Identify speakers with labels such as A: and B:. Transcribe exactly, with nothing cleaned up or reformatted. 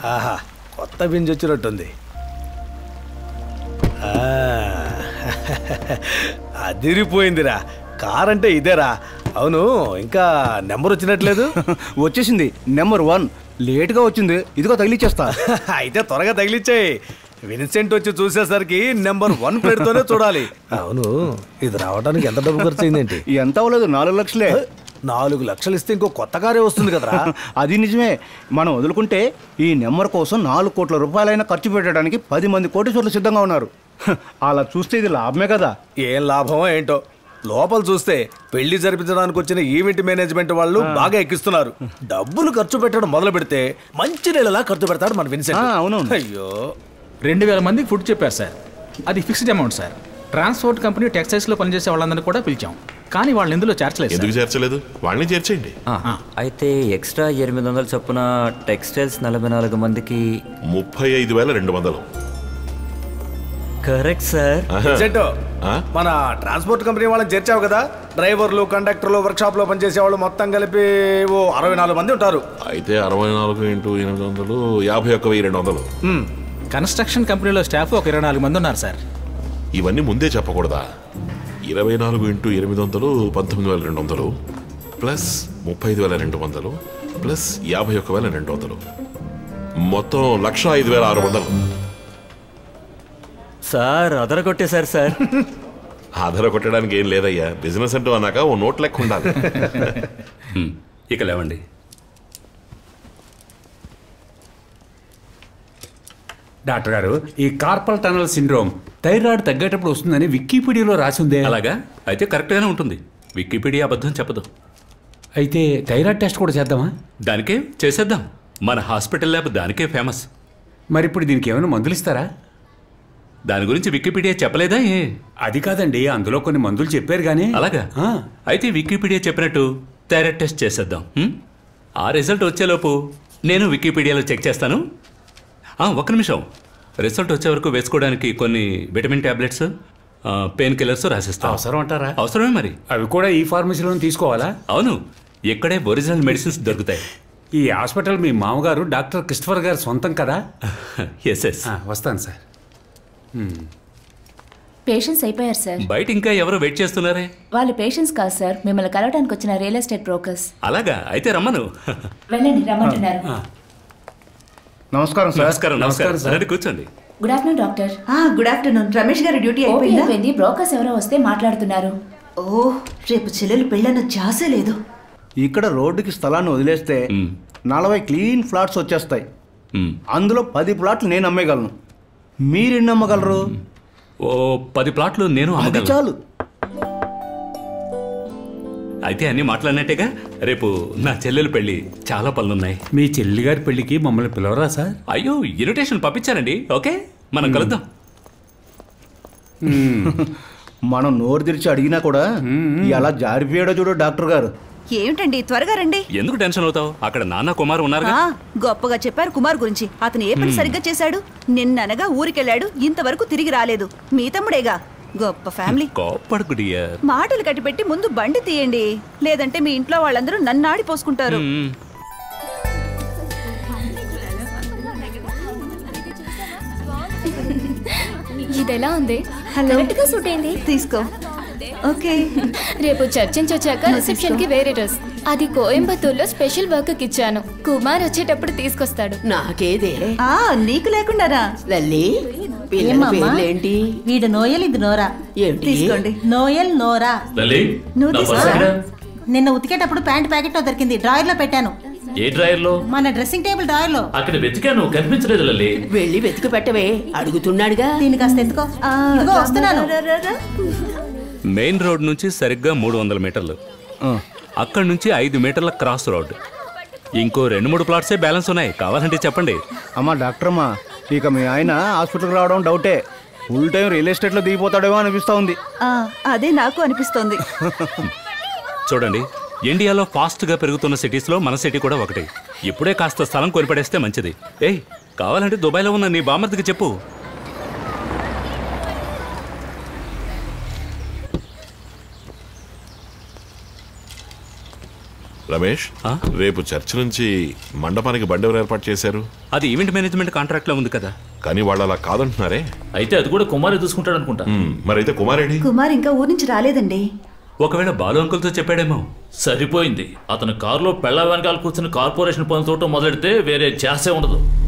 A: ఆహా, కొత్త బింజ్ వచ్చినట్టుంది. అదిరిపోయిందిరా, కార్ అంటే ఇదేరా. అవును, ఇంకా నెంబర్ వచ్చినట్లేదు.
B: వచ్చేసింది నెంబర్ వన్. లేట్గా వచ్చింది, ఇదిగో తగిలిచ్చేస్తా.
A: అయితే త్వరగా తగిలిచ్చేయి. విన్సెంట్ వచ్చి చూసేసరికి నెంబర్ వన్ ప్లేట్తోనే చూడాలి. అవును, ఇది రావడానికి ఎంత డబ్బు ఖర్చు అయిందేంటి?
B: ఎంత అవ్వలేదు, నాలుగు లక్షలే.
A: నాలుగు లక్షలు ఇస్తే ఇంకో కొత్త కారే వస్తుంది కదరా.
B: అది నిజమే. మనం వదులుకుంటే ఈ నెంబర్ కోసం నాలుగు కోట్ల రూపాయలైనా ఖర్చు పెట్టడానికి పది మంది కోటీశ్వర్లు సిద్ధంగా ఉన్నారు. అలా చూస్తే ఇది లాభమే కదా.
A: ఏం లాభమో ఏంటో. లోపల చూస్తే పెళ్లి జరిపించడానికి వచ్చిన ఈవెంట్ మేనేజ్మెంట్ వాళ్ళు బాగా ఎక్కిస్తున్నారు. డబ్బులు ఖర్చు పెట్టడం మొదలు పెడితే మంచి నెలలా ఖర్చు పెడతాడు మన విన్సెంట్.
B: అవును.
A: అయ్యో,
C: రెండు వేల మందికి ఫుడ్ చెప్పారు సార్. అది fixed amount sir. Transport company textiles లో పనిచేసే వాళ్ళందరినీ కూడా పిలిచాం, కానీ వాళ్ళని ఇందులో చేర్చలేదు.
D: ఎందుకు చేర్చలేదు? వాళ్ళని చేర్చేయండి.
E: అయితే ఎక్స్ట్రా ఎనిమిది వందల చొప్పున టెక్స్టైల్స్ నలభై నాలుగు మందికి
D: ముప్పై ఐదు వేల రెండు వందలు.
E: Correct sir.
A: మన ట్రాన్స్పోర్ట్ కంపెనీ వాళ్ళని చేర్చావు కదా. డ్రైవర్లు, కండక్టర్లు, వర్క్ షాప్ లో పనిచేసే వాళ్ళు మొత్తం కలిపి ఓ అరవై నాలుగు మంది ఉంటారు.
D: అయితే అరవై నాలుగు ఇంటూ ఎనిమిది వందలు యాభై ఒక్క వెయ్యి రెండు వందలు.
C: కన్స్ట్రక్షన్ కంపెనీలో స్టాఫ్ ఒక ఇరవై నాలుగు మంది ఉన్నారు సార్.
D: ఇవన్నీ ముందే చెప్పకూడదా? ఇరవై నాలుగు ఇంటూ ఎనిమిది వందలు పంతొమ్మిది వేల రెండు వందలు ప్లస్ ముప్పై ఐదు వేల రెండు వందలు ప్లస్ యాభై ఒక్క వేల రెండు వందలు మొత్తం లక్ష ఐదు వేల ఆరు వందలు.
E: సార్ అదర కొట్టేశారు సార్.
D: ఆధార కొట్టడానికి ఏం లేదయ్యా. బిజినెస్ అంటూ అన్నాక ఓ నోట్ లెక్క ఉండాలి.
F: ఇక లేవండి.
G: డాక్టర్ గారు, ఈ కార్పల్ టనల్ సిండ్రోమ్ థైరాయిడ్ తగ్గేటప్పుడు వస్తుందని వికీపీడియాలో రాసి ఉంది.
F: అలాగా? అయితే కరెక్ట్గానే ఉంటుంది. వికీపీడియా అబద్ధం చెప్పదు.
G: అయితే థైరాయిడ్ టెస్ట్ కూడా చేద్దామా?
F: దానికే చేసేద్దాం. మన హాస్పిటల్ ల్యాబ్ దానికే ఫేమస్.
G: మరి ఇప్పుడు దీనికి ఏమైనా మందులు ఇస్తారా?
F: దాని గురించి వికీపీడియా చెప్పలేదా? ఏ
G: అది కాదండి, అందులో కొన్ని మందులు చెప్పారు కానీ.
F: అలాగా? అయితే వికీపీడియా చెప్పినట్టు థైరాయిడ్ టెస్ట్ చేసేద్దాం. ఆ రిజల్ట్ వచ్చేలోపు నేను వికీపీడియాలో చెక్ చేస్తాను. ఒక్క నిమిషం. రిజల్ట్ వచ్చే వరకు వేసుకోవడానికి కొన్ని విటమిన్ టాబ్లెట్స్, పెయిన్ కిల్లర్స్ రాసిస్తాను.
G: అవసరం అంటారా?
F: అవసరమే మరి.
G: అవి కూడా ఈ ఫార్మసీలో తీసుకోవాలా?
F: అవును, ఇక్కడే ఒరిజినల్ మెడిసిన్స్ దొరుకుతాయి.
G: ఈ హాస్పిటల్ మీ మామగారు డాక్టర్ క్రిస్టఫర్ గారు సొంతం కదా?
F: Yes yes.
G: వస్తాను సార్.
H: పేషెంట్స్ అయిపోయారు సార్.
F: బయట ఇంకా ఎవరు వెయిట్ చేస్తున్నారే?
H: వాళ్ళు పేషెంట్స్ కాదు సార్, మిమ్మల్ని కలవడానికి వచ్చిన రియల్ ఎస్టేట్ బ్రోకర్స్.
F: అలాగా? అయితే రమ్మను.
H: వెళ్ళండి, రమ్మంటున్నారు.
B: నమస్కారం సార్.
F: నమస్కారం. నమస్కారం సార్, కూర్చోండి.
H: Good afternoon doctor.
I: Good afternoon. Ramesh గారి డ్యూటీ అయిపోయింది.
H: బ్రోకర్స్ ఎవరో వస్తే మాట్లాడుతున్నారు.
I: ఓ, రేపు చెల్లెలు పెళ్ళన్న ఛాసే లేదు.
B: ఇక్కడ రోడ్డుకి స్థలాన్ని వదిలేస్తే నలభై క్లీన్ ఫ్లాట్స్ వచ్చేస్తాయి. అందులో పది ప్లాట్లు నేను అమ్మేయగలను. మీరెన్ని అమ్మగలరు?
F: ఓ పది ప్లాట్లు నేను అమ్మగలను.
B: చాలు.
F: అయితే అన్ని మాట్లాడినట్టేగా. రేపు నా చెల్లెలు పెళ్లి, చాలా పనులున్నాయి.
G: మీ చెల్లి గారి పెళ్లికి మమ్మల్ని పిలవరా సార్?
F: అయ్యో, ఇన్విటేషన్ పంపించానండి. ఓకే, మనం కలుద్దాం.
B: మనం నోరు తెరిచి అడిగినా కూడా ఎలా జారిపోయాడో చూడు డాక్టర్ గారు.
I: ఏమిటండి, త్వరగా రండి.
F: ఎందుకు టెన్షన్ అవుతావు? అక్కడ నాన్న కుమార్ ఉన్నారు.
I: గొప్పగా చెప్పారు కుమార్ గురించి. అతను ఏ పని సరిగ్గా చేశాడు? నిన్ననగా ఊరికెళ్ళాడు, ఇంతవరకు తిరిగి రాలేదు. మీ తమ్ముడేగా. గొప్ప ఫ్యామిలీ.
F: కోప్పడుకు డియర్.
I: మాటలు కట్టిపెట్టి ముందు బండి తీయండి, లేదంటే మీ ఇంట్లో వాళ్ళందరూ నన్ను ఆడిపోసుకుంటారు.
J: ఇదెలా ఉంది?
I: కరెక్ట్గా సూట్ అయింది, తీసుకో. ఓకే,
J: రేపు చర్చ్ నుంచి వచ్చాక రిసెప్షన్ కి వేరే డ్రెస్. అది కోయంబత్తూర్లో స్పెషల్ వర్క్ కి ఇచ్చాను. కుమార్ వచ్చేటప్పుడు తీసుకొస్తాడు.
I: నాకేదే నీకు లేకుండారా?
K: లల్లి, ఏంటి వీడు నోయల్, ఇది నోరా.
I: తీసుకోండి.
K: నోయల్, నోరా. నిన్న ఉతికేటప్పుడు ప్యాంట్ ప్యాకెట్ లో దొరికింది, డ్రాయర్ లో పెట్టాను.
L: ఏ డ్రాయర్ లో?
K: మన డ్రెస్సింగ్ టేబుల్ డ్రాయర్ లో.
L: అక్కడ వెతికాను, కనిపించలేదు లల్లి.
K: వెళ్ళి వెతికి పెట్టవే, అడుగుతున్నాడుగా. దీన్ని కాస్త ఎత్తుకో. వస్తున్నాను.
F: మెయిన్ రోడ్ నుంచి సరిగ్గా మూడు వందల మీటర్లు, అక్కడి నుంచి ఐదు మీటర్ల క్రాస్ రోడ్. ఇంకో రెండు మూడు ప్లాట్సే బ్యాలెన్స్ ఉన్నాయి, కావాలంటే చెప్పండి.
B: అమ్మా డాక్టర్ అమ్మా, ఇక మీ ఆయన హాస్పిటల్కి రావడం డౌటే. ఫుల్ టైం రియల్ ఎస్టేట్ లో దిగిపోతాడేమో అనిపిస్తా ఉంది.
I: అదే నాకు అనిపిస్తోంది.
F: చూడండి, ఇండియాలో ఫాస్ట్ గా పెరుగుతున్న సిటీస్ లో మన సిటీ కూడా ఒకటి. ఇప్పుడే కాస్త స్థలం కొనిపడేస్తే మంచిది. ఏయ్, కావాలంటే దుబాయ్లో ఉన్న నీ బామర్దికి చెప్పు.
D: రమేష్, రేపు చర్చ్ నుంచి మండపానికి బండి ఎవరు ఏర్పాటు చేశారు?
F: అది ఈవెంట్ మేనేజ్మెంట్ కాంట్రాక్ట్ లో ఉంది కదా.
D: కానీ వాళ్ళు అలా కాదంటున్నారే.
L: అయితే అది కూడా కుమారే చూసుకుంటాడు అనుకుంటా.
D: మరైతే కుమారేడి?
I: కుమార్ ఇంకా ఊరి నుంచి రాలేదండి.
F: ఒకవేళ బాలు అంకుల్తో చెప్పాడేమో.
L: సరిపోయింది. అతను కారులో పెళ్ళ వెనకాల కూర్చుని కార్పొరేషన్ పనులు చూడటం మొదలెడితే వేరే చేసే ఉండదు.